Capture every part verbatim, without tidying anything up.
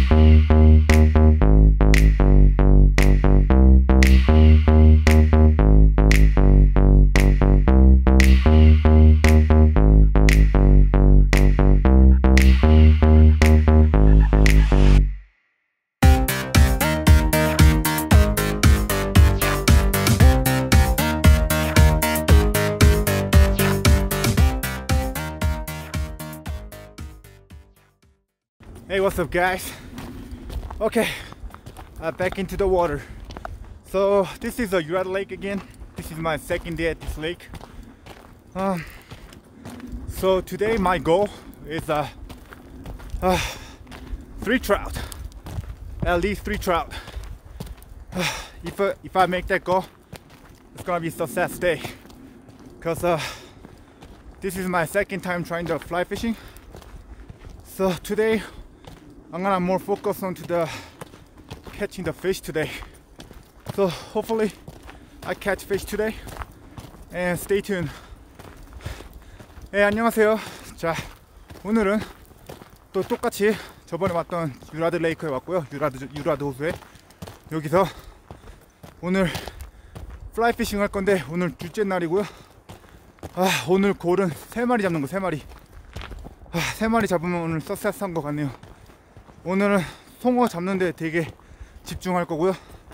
Hey, what's up guys? Okay, uh, back into the water. So this is a Urad Lake again. This is my second day at this lake. Um, so today my goal is uh, uh, three trout, at least three trout. Uh, if, uh, if I make that goal, it's gonna be a success day. Cause uh, this is my second time trying to fly fishing. So today I'm gonna more focus on to the catching the fish today. So hopefully I catch fish today. And stay tuned. 네, 안녕하세요. 자, 오늘은 또 똑같이 저번에 왔던 유라드 레이크에 왔고요. 유라드 유라드 호수에 여기서 오늘 플라이 피싱 할 건데 오늘 둘째 날이고요. 아, 오늘 골은 세 마리 잡는 거 세 마리. 아, 세 마리 잡으면 오늘 석세스한 것 같네요. 오늘은 송어 잡는데 되게 집중할 거고요.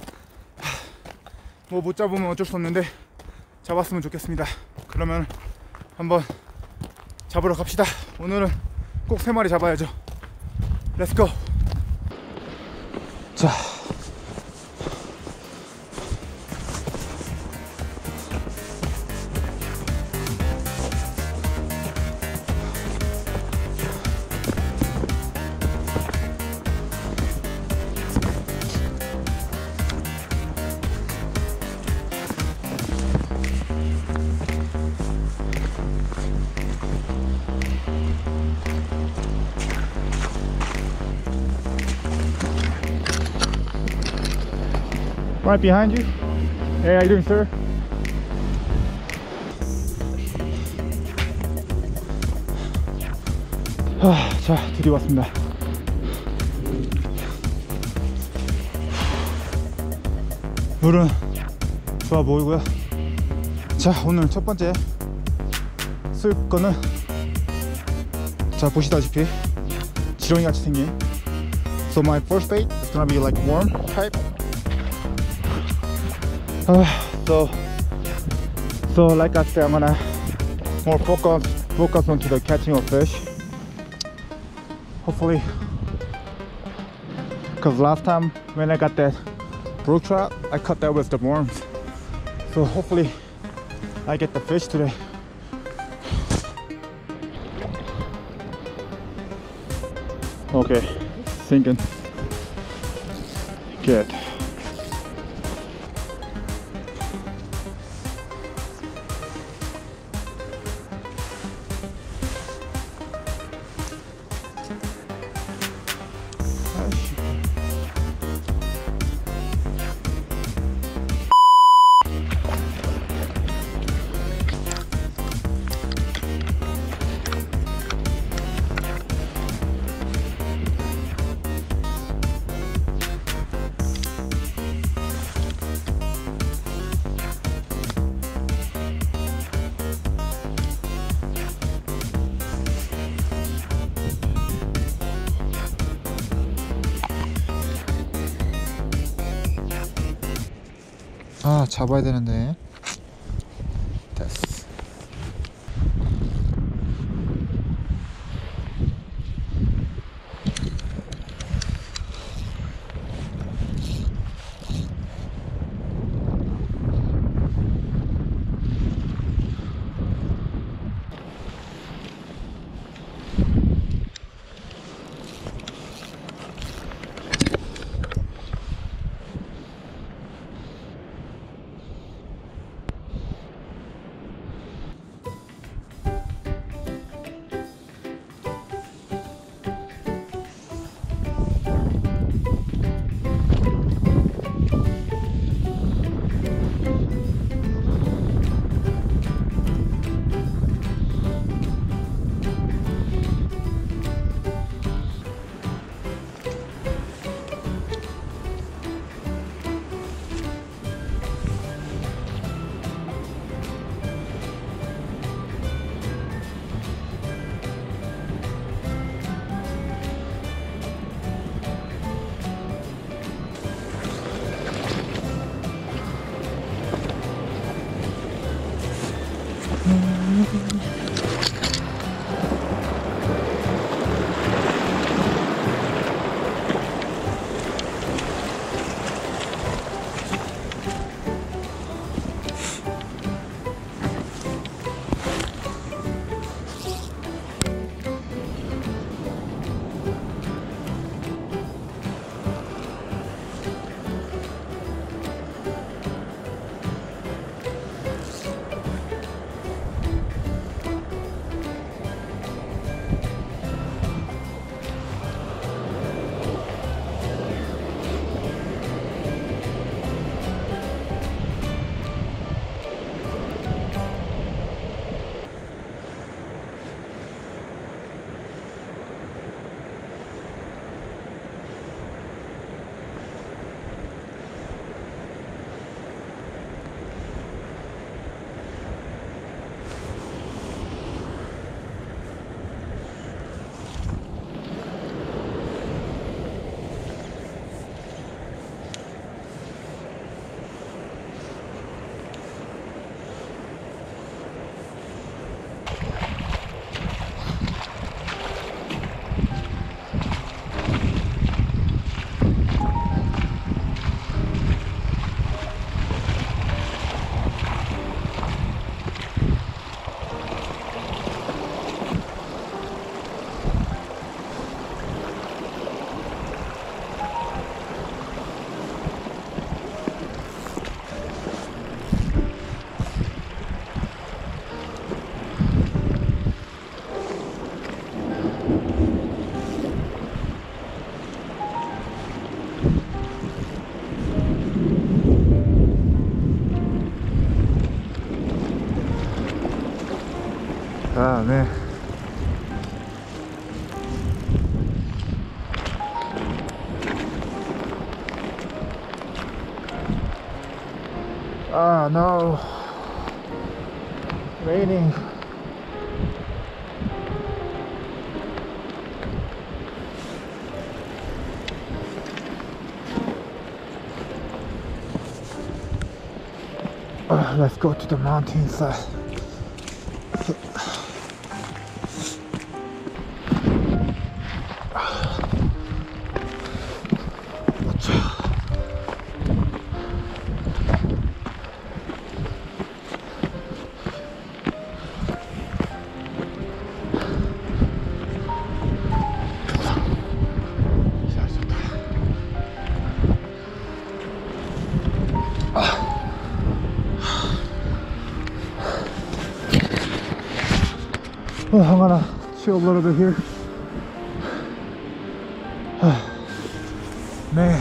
뭐 못 잡으면 어쩔 수 없는데 잡았으면 좋겠습니다. 그러면 한번 잡으러 갑시다. 오늘은 꼭 세 마리 잡아야죠. 렛츠고. 자, right behind you. Hey, how you doing, sir? 아, 자, 드디어 왔습니다. 물은 좋아 보이고요. 자, 오늘 첫 번째 쓸 거는 자, 보시다시피 지렁이 같이 생긴. So my first bait is gonna be like worm type. Uh, so, so like I said, I'm gonna more focus focus onto the catching of fish. Hopefully, because last time when I got that brook trout, I caught that with the worms. So hopefully, I get the fish today. Okay, sinking. Good. 아, 잡아야 되는데. 됐어. man. Ah, no. Raining. Uh, let's go to the mountainside. Oh, I'm gonna chill a little bit here. Man.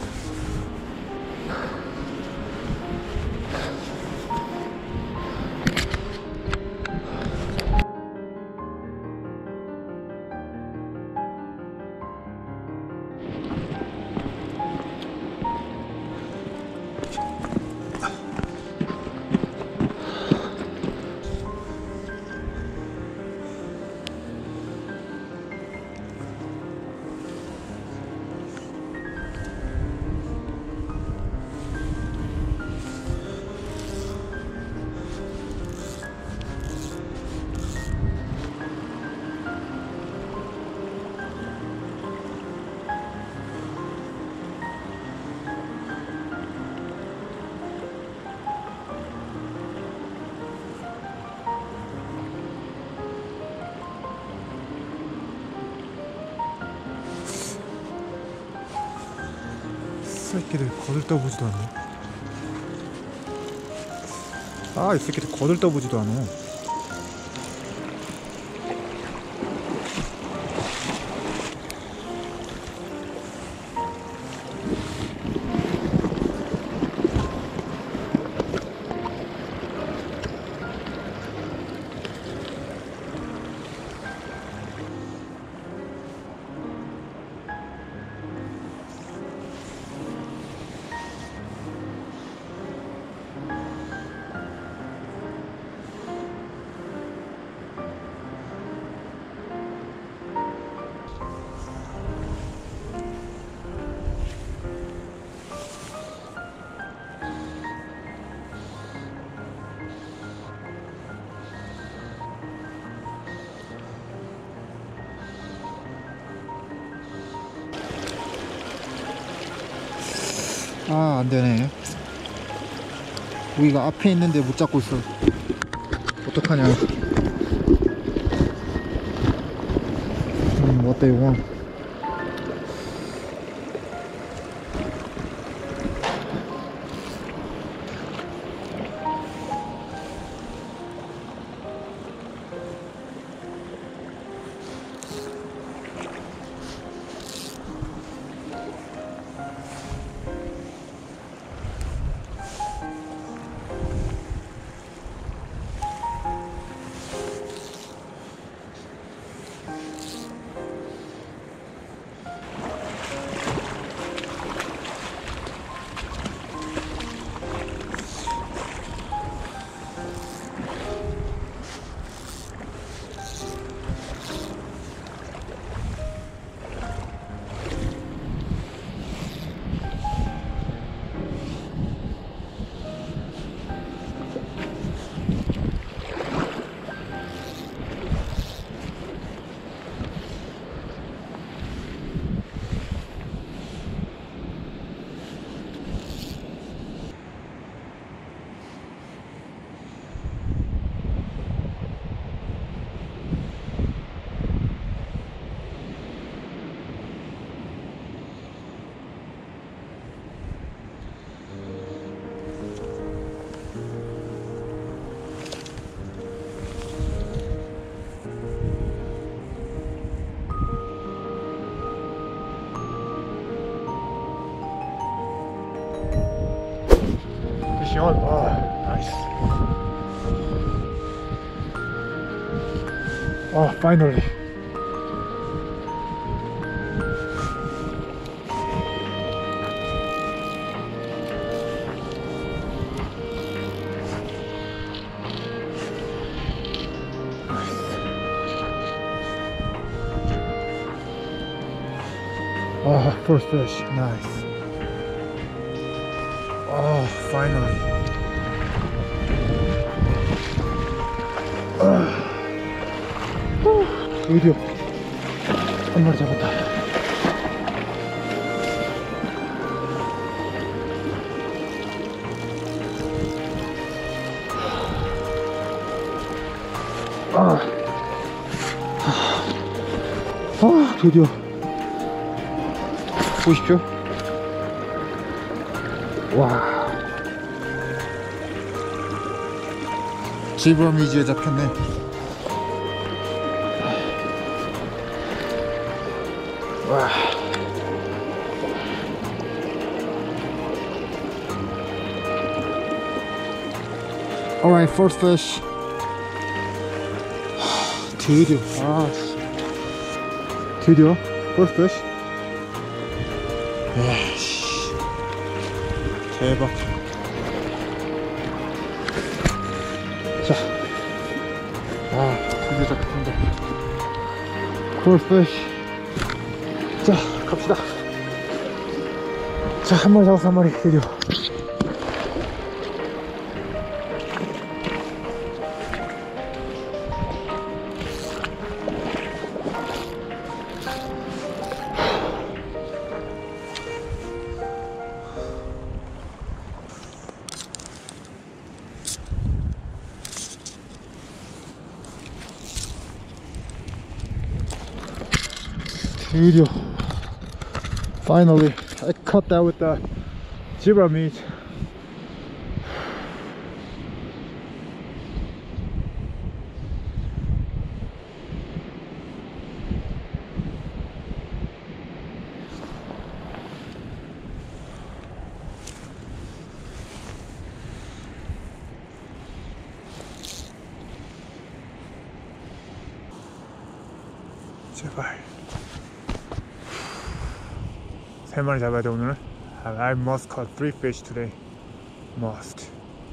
새끼들 거들떠보지도 않네. 아, 이 새끼들 거들떠보지도 않아. 아, 안되네. 우리가 앞에 있는데 못 잡고 있어. 어떡하냐. 음, 어때 이거. Fishing on. Oh, nice. Oh, finally. Oh, first fish, nice. Oh, finally. 어. 드디어 한 마리 잡았다. 아, 아, 드디어. 보십시오. 와, 지브라미즈에 잡혔네. 와, alright, first fish. 드디어, 아, 드디어 first fish. 야씨, 대박. 자, 아, 드디어 잡혔습니다. first fish. 자, 갑시다. 자, 한 마리 잡았어, 한 마리 드디어. 드디어 finally I caught that with the zebra meat. 제발 세 마리 잡아야 돼 오늘은. I must catch three fish today. Must.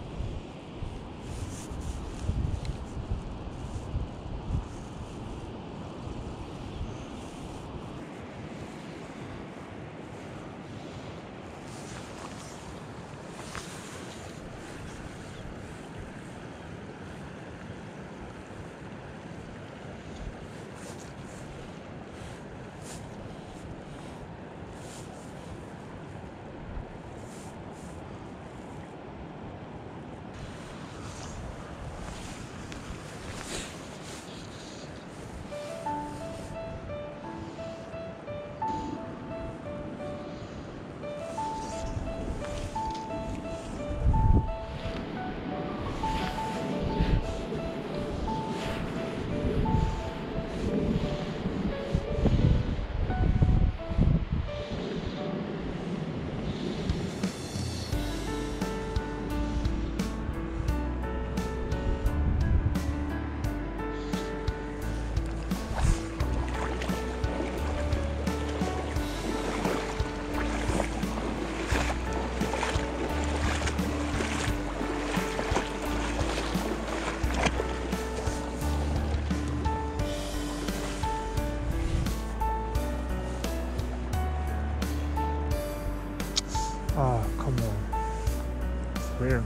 Ah, come on. It's weird.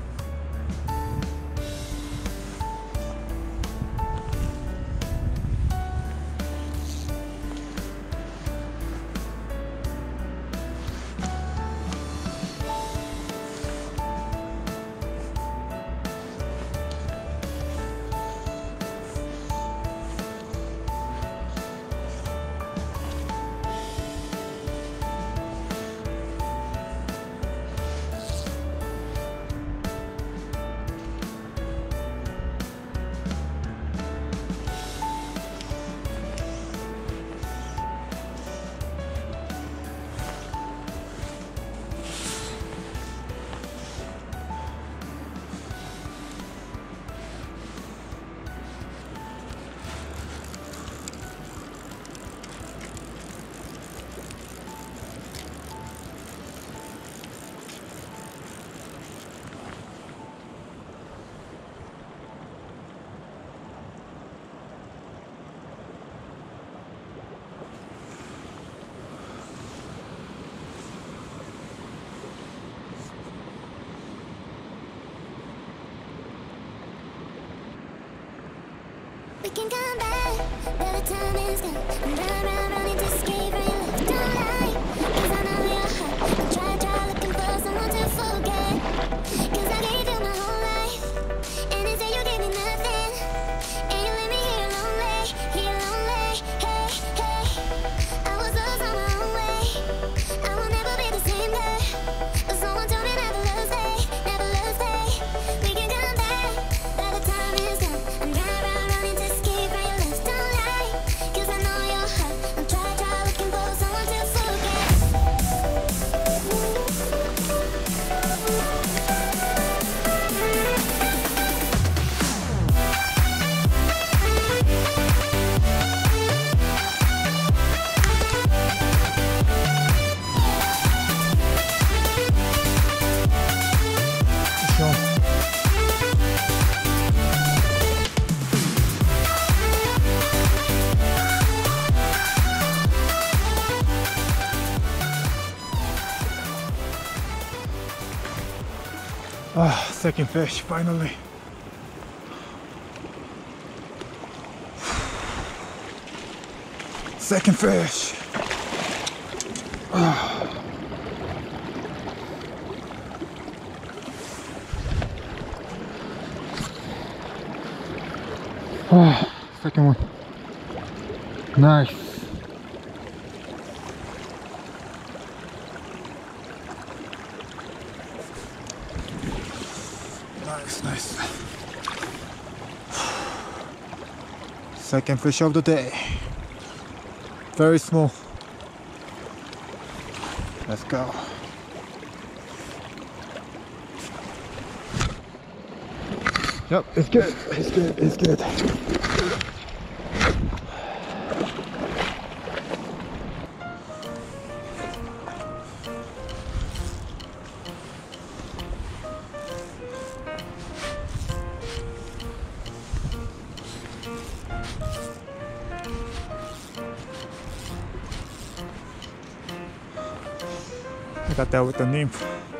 can come back, but the time is gone. I'm round, round, running to escape from your love. Don't lie, 'cause I know your heart. I'm try, try looking for someone to forget. 'Cause I gave you my whole life, and instead you gave me nothing. And you leave me here lonely, here lonely. Hey, hey, I was lost on my own way. I will never be the same girl, but someone told me never love stay, never love stay. We can come back, but the time is gone. I'm round, round, running to escape from your love. Don't lie, 'cause I know your heart. I'm try, try looking for someone to forget. Ah, second fish, finally. Second fish. Ah. Ah, second one. Nice. Nice, nice. Second fish of the day. Very small. Let's go. Yep, it's good. It's good. It's good. I got that with the nymph.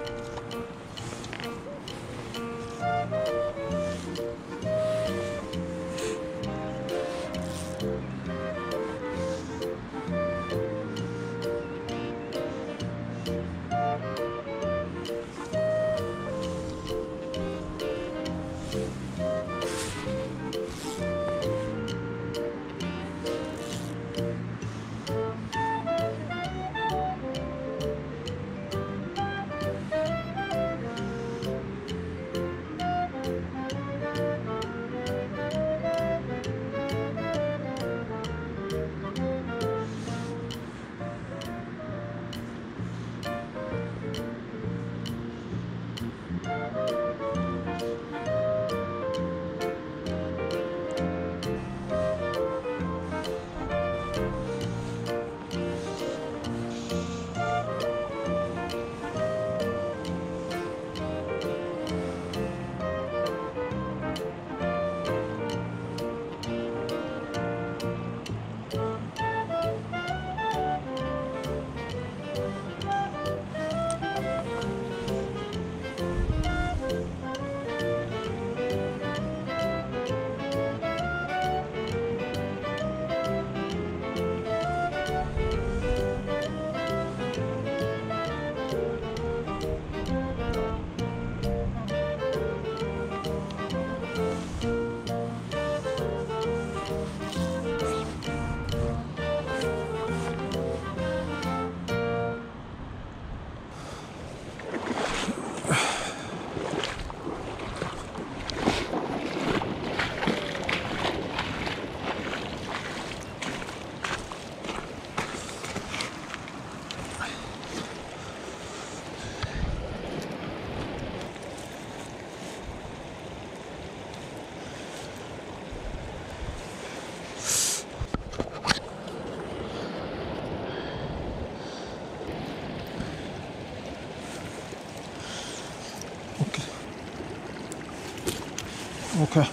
Okay.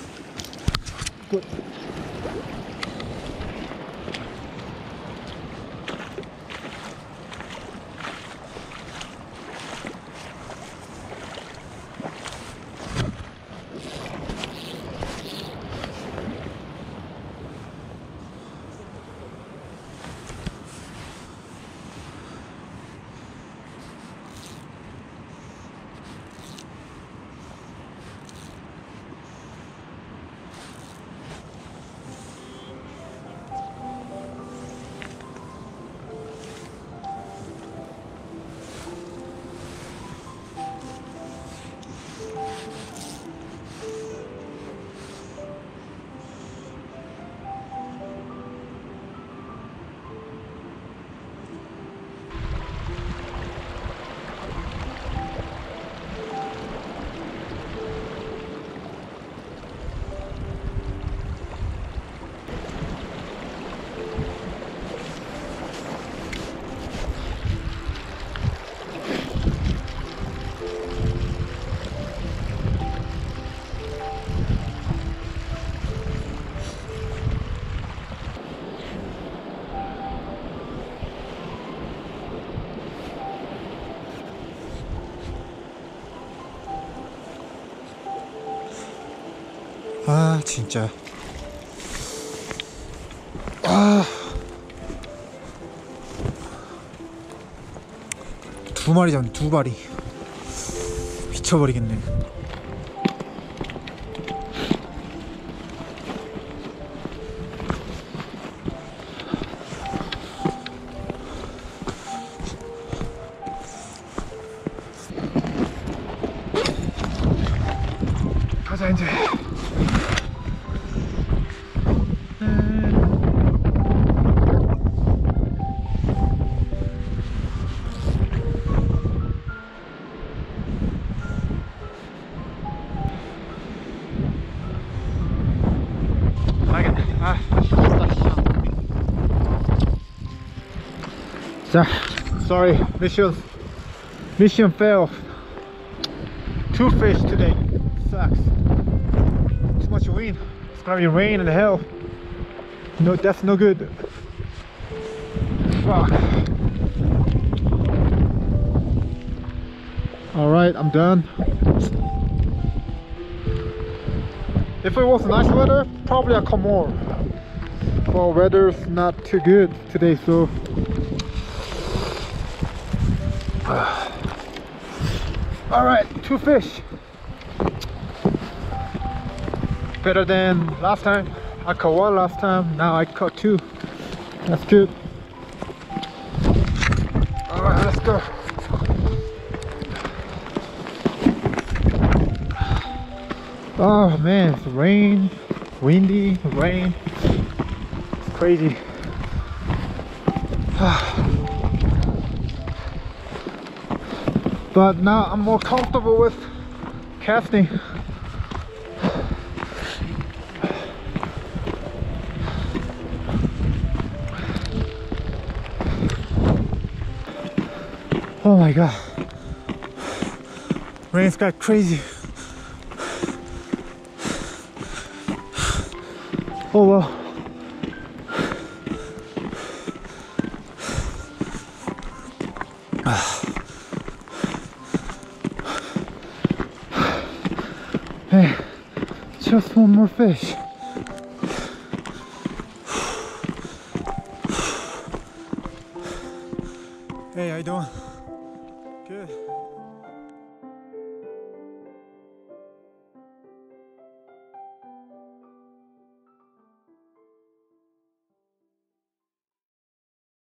Good. 진짜. 아, 두 마리 잡네, 두 마리. 미쳐버리겠네. 가자 이제. 아, 자, sorry, mission, mission failed. Two fish today. Sucks. Too much wind. It's gonna be rain and hell. No, that's no good. Fuck. All right, I'm done. If it was nice weather, probably I'll come more. Well, weather's not too good today, so all right, two fish. Better than last time. I caught one last time, now I caught two. That's good. All right, let's go. Oh man, it's rain, windy, rain. It's crazy. But now I'm more comfortable with casting. Oh my god, rain's got crazy. Oh well. Hey, just one more fish. Hey, how you doing? Good.